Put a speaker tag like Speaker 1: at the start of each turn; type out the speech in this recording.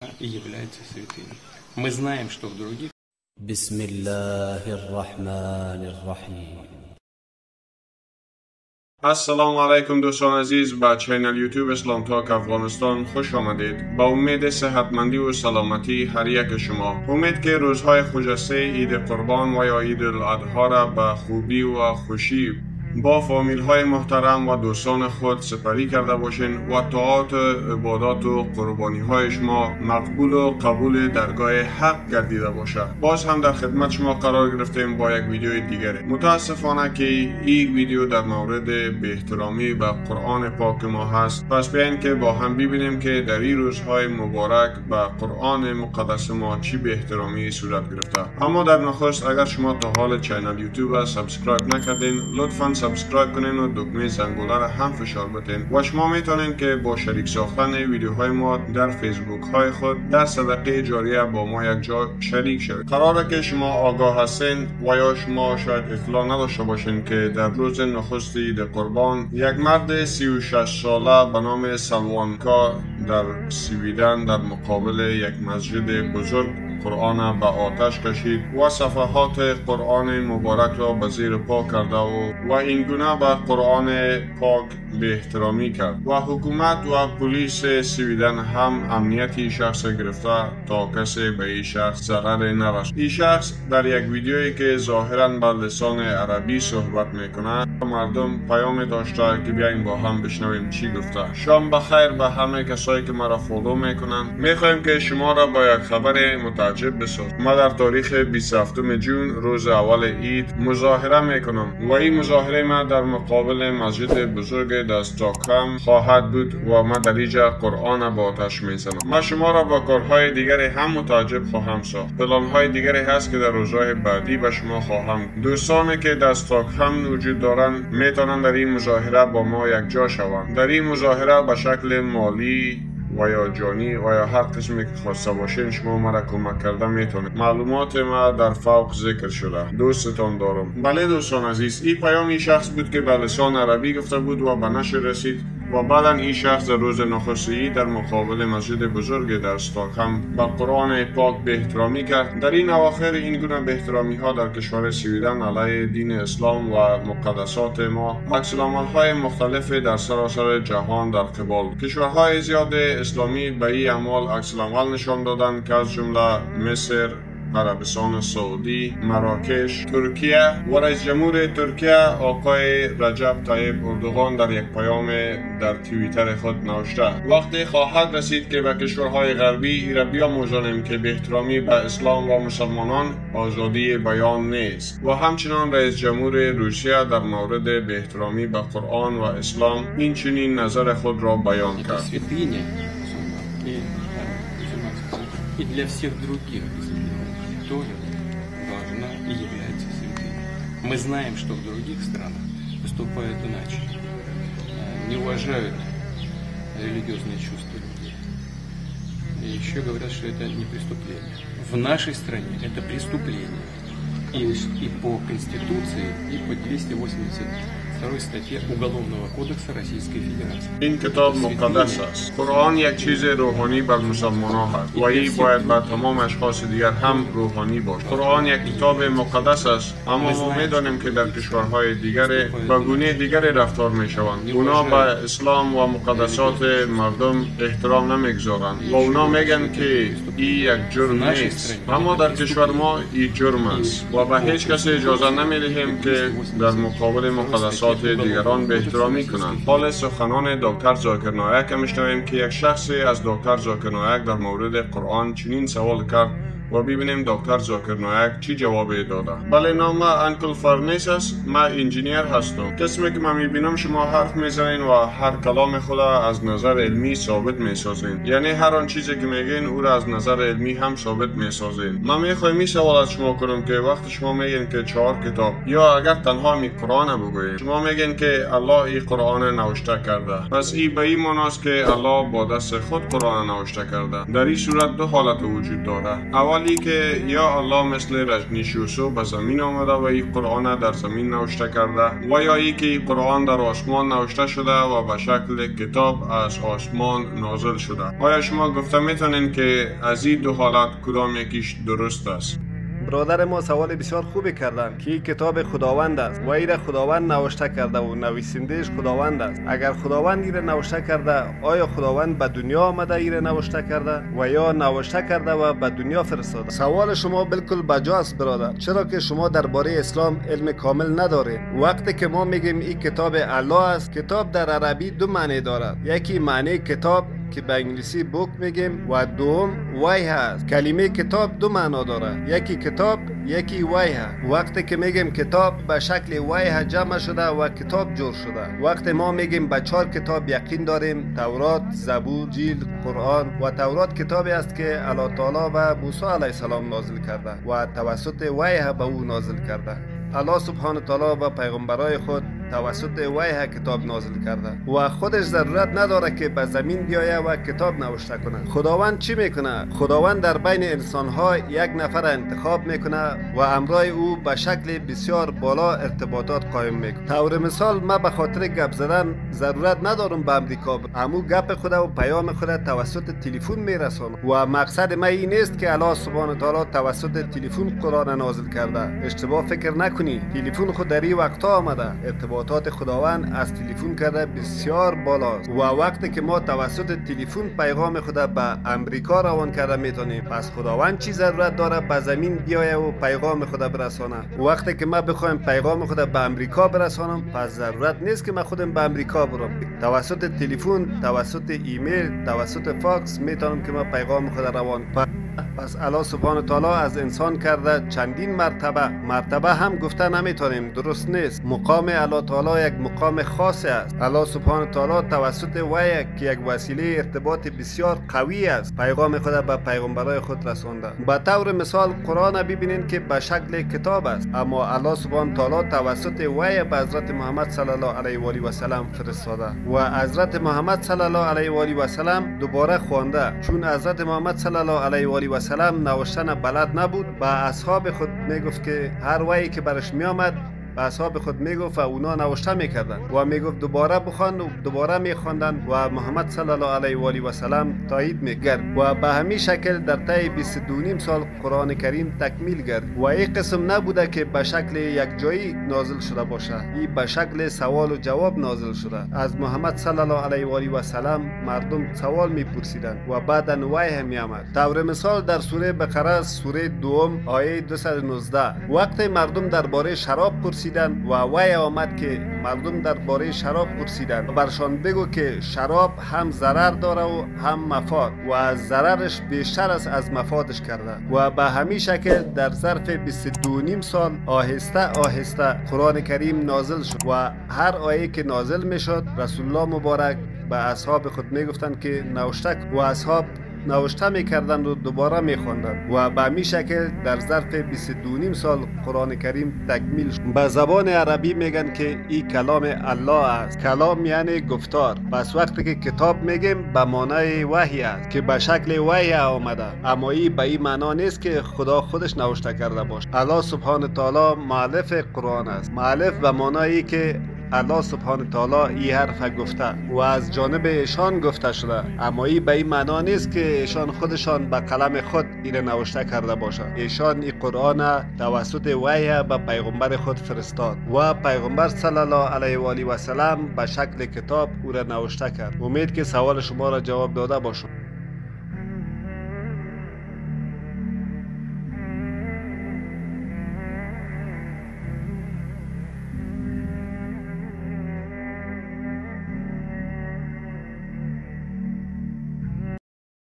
Speaker 1: и являются святыми. Мы знаем, что в других...
Speaker 2: بسم الله الرحمن الرحیم.
Speaker 3: السلام علیکم دوستان عزیز، به چینل یوتیوب اسلام تاک افغانستان خوش آمدید. با امید صحتمندی و سلامتی هر یک شما. امید که روزهای خجسته عید قربان و یا عید الاضحی را به خوبی و خوشی با فامیل های محترم و دوستان خود سپری کرده باشین و طاعات، عبادات و قربانی های شما مقبول و قبول درگاه حق گردیده باشه. باز هم در خدمت شما قرار گرفتیم با یک ویدیو دیگری. متاسفانه که این ویدیو در مورد به احترامی به قرآن پاک ما هست، پس بیاین که با هم ببینیم که در این روزهای مبارک به قرآن مقدس ما چی به احترامی صورت گرفته. اما در نخست اگر شما تا حال چینل یوتیوب را سابسکرایب نکردین، لطفاً سابسکرایب کنین و دکمه زنگوله را هم فشار بدین و شما میتونین که با شریک ساختن ویدیوهای ما در فیسبوک های خود در صدقه جاریه با ما یک جا شریک شوید. قراره که شما آگاه هستین و یا شما شاید اطلاع نداشته باشین که در روز نخست عید قربان یک مرد 36 ساله به نام سلوانکا در سویدن در مقابل یک مسجد بزرگ قرآن به آتش کشید و صفحات قرآن مبارک را به زیر پا کرده و این گونه به قرآن پاک به احترامی کرد و حکومت و پلیس سویدن هم امنیتی شخص گرفته تا کسی به این شخص ضرر نرسد. این شخص در یک ویدیویی که ظاهرا به لسان عربی صحبت میکنه مردم پیام داشته که بیاین با هم بشنویم چی گفته. شام بخیر به همه کسایی که مرا فالو میکنن. میخوایم که شما را با یک خبر متعجب بسازیم. ما در تاریخ 27 جون روز اول عید مظاهره میکنم و این مظاهره ما در مقابل مسجد بزرگ در استکهلم خواهد بود و ما در اینجا قرآن با آتش میزنم. ما شما را با کارهای دیگری هم متعجب خواهم ساخت. پلانهای دیگری هست که در روزهای بعدی به شما خواهم. دوستانی که در استکهلم وجود دارند میتونن در این مظاهره با ما یک جا شوند. در این مظاهره به شکل مالی و یا جانی و یا هر قسمی که خواسته باشین شما مرا کمک کرده میتونید. معلومات ما در فوق ذکر شده. دوستتان دارم. بله دوستان عزیز، این پیام این شخص بود که به لسان عربی گفته بود و به نشر رسید و بعدا این شخص در روز نخست عید در مقابل مسجد بزرگ در استکهلم به قرآن پاک به احترامی کرد. در این اواخر این گونه به احترامی ها در کشور سویدن علیه دین اسلام و مقدسات ما عکس العمل های مختلف در سراسر جهان در قبال کشورهای زیاد اسلامی به این اعمال عکس العمل نشان دادند که از جمله مصر، عربستان سعودی، مراکش، ترکیه و رئیس جمهور ترکیه آقای رجب طیب اردوغان در یک پیام در توییتر خود نوشته وقتی خواهد رسید که به کشورهای غربی ایرا بیاموزانیم که به احترامی به اسلام و مسلمانان آزادی بیان نیست. و همچنان رئیس جمهور روسیه در مورد به احترامی به قرآن و اسلام این چنین نظر خود را بیان کرد.
Speaker 1: тоже должна и является святыми. Мы знаем, что в других странах поступают иначе, не уважают религиозные чувства людей. И еще говорят, что это не преступление. В нашей стране это преступление. И по Конституции, и по 282 статье Уголовного кодекса Российской Федерации.
Speaker 3: این کتاب مقدس است. قرآن یک چیز روحانی بر مسلمانان هست و این باید بر تمام اشخاص دیگر هم روحانی باشد. قرآن یک کتاب مقدس است، اما ما می‌دانیم که در کشورهای دیگر با گونه دیگری رفتار می‌شوند. اونا به اسلام و مقدسات مردم احترام نمی‌گذارند و اونا میگن که این یک جرم نیست، اما در کشور ما این جرم است و به هیچ کس اجازه نمی‌دهیم که در مقابل مقدسات دیگران به احترامی کنند. حال سخنان دکتر ذاکر نایک میشنویم که یک شخصی از دکتر ذاکر نایک در مورد قرآن چنین سوال کرد و ببینیم دکتر ذاکر نایک چی جواب داده. بله، نام انکل فرنیس است. من انجینیر هستم. قسمی که من میبینم شما حرف میزنین و هر کلام خود از نظر علمی ثابت میسازین، یعنی هر آن چیزی که میگین او را از نظر علمی هم ثابت میسازین. من میخوایم این سوال از شما کنم که وقتی شما میگین که 4 کتاب یا اگر تنها می قرآن بگویید، شما میگین که الله این قرآن نوشته کرده، پس این به این معناست که الله با دست خود قرآن نوشته کرده. در این صورت دو حالت وجود داره. اول سوالی که یا الله مثل رجنیش یوسف به زمین آمده و این قرآن در زمین نوشته کرده و یا ای که قرآن در آسمان نوشته شده و به شکل کتاب از آسمان نازل شده. آیا شما گفته میتونین که از این دو حالت کدام یکیش درست است؟
Speaker 4: برادر ما سوال بسیار خوبی کردن که این کتاب خداوند است و این خداوند نوشته کرده و نویسندهش خداوند است. اگر خداوند این نوشته کرده، آیا خداوند به دنیا آمده این نوشته کرده و یا نوشته کرده و به دنیا فرستاده؟ سوال شما بالکل بجاست برادر، چرا که شما درباره اسلام علم کامل ندارید. وقتی که ما میگیم این کتاب الله است، کتاب در عربی دو معنی دارد. یکی معنی کتاب که به انگلیسی بوک میگیم و دوم وحی هست. کلمه کتاب دو معنا داره، یکی کتاب یکی وحی. وقتی که میگیم کتاب به شکل وحی جمع شده و کتاب جور شده. وقتی ما میگیم به 4 کتاب یقین داریم، تورات، زبور، انجیل، قرآن. و تورات کتابی است که الله تعالی و موسی علیه السلام نازل کرده و توسط وحی به او نازل کرده. الله سبحانه تعالی با پیغمبرای خود توسط وحی کتاب نازل کرده و خودش ضرورت نداره که به زمین بیایه و کتاب نوشته کنه. خداوند چی میکنه؟ خداوند در بین انسانها یک نفر انتخاب میکنه و امرای او به شکل بسیار بالا ارتباطات قایم میکنه. طور مثال ما به خاطر گپ زدن ضرورت ندارم به امریکا، امو گپ خود و پیام خود توسط تلفن میرسانم و مقصد ما این نیست که الله سبحانه تعالی توسط تلفن قرآن نازل کرده. اشتباه فکر نکنی، تلفن خود در این وقتا آمده. ارتباطات خداوند از تلفن کرده بسیار بالاست و وقتی که ما توسط تلفن پیغام خود به امریکا روان کرده میتونیم، پس خداوند چی ضرورت داره به زمین بیایه و پیغام خود برسانه؟ وقتی که ما بخوایم پیغام خود به امریکا برسانم، پس ضرورت نیست که ما خودم به امریکا برم. توسط تلفن، توسط ایمیل، توسط فاکس میتونم که ما پیغام خود روان کنم. پس الله سبحانه تعالی از انسان کرده چندین مرتبه هم گفته نمیتونیم، درست نیست. مقام الله تعالی یک مقام خاص است. الله سبحانه تعالی توسط وحی که یک وسیله ارتباط بسیار قوی است، پیغام خود به پیغمبرای خود رسانده. به طور مثال قرآن ببینید که به شکل کتاب است، اما الله سبحانه تعالی توسط وحی به حضرت محمد صلی الله علیه و آله و سلم فرستاده و حضرت محمد صلی الله علیه و آله و سلم دوباره خوانده، چون حضرت محمد صلی الله علیه و آله و سلم نوشتن بلد نبود. به اصحاب خود میگفت که هر وحی که برش میآمد به اصحاب خود میگفت و اونا نوشته میکردن و میگفت دوباره بخوان و دوباره میخواندن و محمد صلی الله علیه و آله و سلم تایید میکرد و به همین شکل در طی 22 سال قرآن کریم تکمیل گرد. و این قسم نبوده که به شکل یک جایی نازل شده باشه، این به شکل سوال و جواب نازل شده. از محمد صلی الله علیه و آله و سلم مردم سوال میپرسیدن و بعداً وحی میآمد. طور مثال در سوره بقره سوره 2 آیه 219 وقتی مردم درباره شراب پرسیدن و وحی آمد که مردم درباره شراب پرسیدن و برشان بگو که شراب هم ضرر داره و هم مفاد و از ضررش بیشتر است از مفادش کرده. و به همین شکل در ظرف 22 سال آهسته قرآن کریم نازل شد و هر آیه که نازل می شد رسول الله مبارک به اصحاب خود می گفتند که نوشته و اصحاب نوشته میکردند و دوباره میخواندند و به همین شکل در ظرف 22 سال قرآن کریم تکمیل شد. به زبان عربی میگن که این کلام الله است. کلام یعنی گفتار. پس وقتی که کتاب میگیم به معنای وحی است که به شکل وحی آمده، اما این به این معنا نیست که خدا خودش نوشته کرده باشه. الله سبحانه تعالی مؤلف قرآن است. مؤلف به معنایی که الله سبحانه تعالی این حرف گفته و از جانب ایشان گفته شده، اما این به این معنا نیست که ایشان خودشان به قلم خود این نوشته کرده باشند. ایشان این قرآن توسط وحی به پیغمبر خود فرستاد و پیغمبر صلی الله علیه و آله و سلم به شکل کتاب او را نوشته کرد. امید که سوال شما را جواب داده باشم.